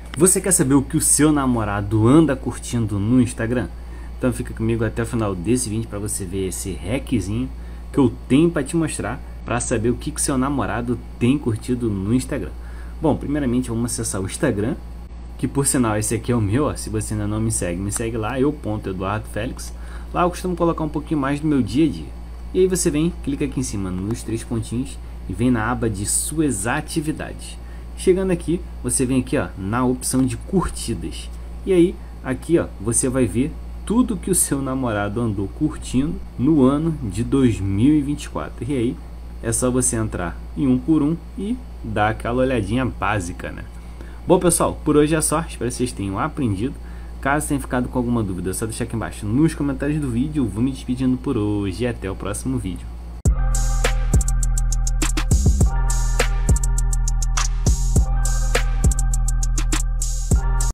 Você quer saber o que o seu namorado anda curtindo no Instagram? Então fica comigo até o final desse vídeo para você ver esse hackzinho que eu tenho para te mostrar para saber o que o seu namorado tem curtido no Instagram. Bom, primeiramente vamos acessar o Instagram, que por sinal esse aqui é o meu, ó. Se você ainda não me segue lá, Eduardo Félix. Lá eu costumo colocar um pouquinho mais do meu dia a dia. E aí você vem, clica aqui em cima nos três pontinhos e vem na aba de suas atividades. Chegando aqui, você vem aqui, ó, na opção de curtidas. E aí, aqui, ó, você vai ver tudo que o seu namorado andou curtindo no ano de 2024. E aí, é só você entrar em um por um e dar aquela olhadinha básica, né? Bom, pessoal, por hoje é só. Espero que vocês tenham aprendido. Caso tenha ficado com alguma dúvida, é só deixar aqui embaixo nos comentários do vídeo. Eu vou me despedindo por hoje e até o próximo vídeo.